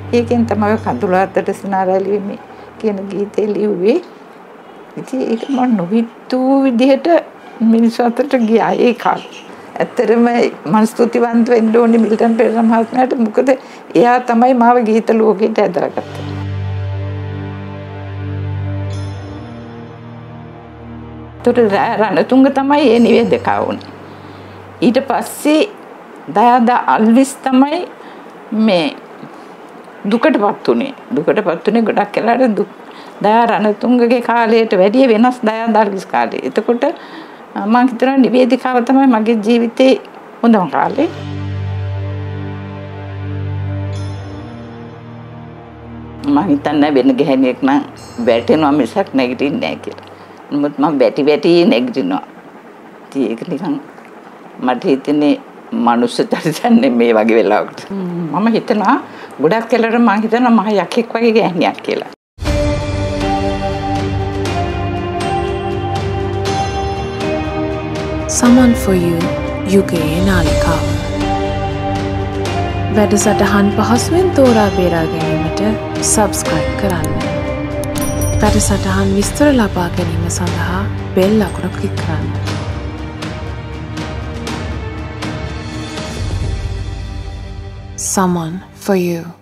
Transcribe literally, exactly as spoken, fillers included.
ඒකෙන් තමයි කඳුලාතට සිනාරැලීමේ කියන ගීතේ ලිව්වේ. ඉතින් ඒක මම නොහිතූ විදිහට මිනිස්සු අතරට ගියා ඒ කාලේ. ඇත්තටම මම ස්තුතිවන්ත වෙන්න ඕනේ මිල්ටන් පෙරේරා මහත්මයාට. මොකද එයා තමයි මාව ගීත ලෝකෙට ඇදලා ගත්තේ. තුරු රණතුංග තමයි ඒ නිවේදකයා වුණේ. ඊට පස්සේ දයාදා අල්විස් තමයි මේ දුකටපත් උනේ. දුකටපත් උනේ ගොඩක් වෙලාවට දුක් දයා රණතුංගගේ කාලයට වැඩිය වෙනස් දයාදා අල්විස් කාලේ. එතකොට මම හිතනවා නිවේදිකාව තමයි මගේ ජීවිතේ හොඳම කාලේ. මම හිතන්නේ වෙන ගැහණියෙක් නම් වැටෙනවා මිසක් නැගිටින්නේ නැහැ කියලා. නමුත් මම වැටි වැටි නැගිටිනවා. ඉතින් ඒක නිකන් මට හිතෙන්නේ මනුස්ස චරිතන්නේ මේ වගේ වෙලාවකට. මම හිතනවා ගොඩක් කෙලර මම හිතනවා මහ යකෙක් වගේ ගැහණියක් කියලා. Saman for you යුගයේ නාලිකාව. වැඩසටහන් පහසුවෙන් තෝරා බේරා ගැනීමට සබ්ස්ක්‍රයිබ් කරන්න. වැඩසටහන් විස්තර ලබා ගැනීම සඳහා බෙල් අකුර ක්ලික් කරන්න. Saman for you.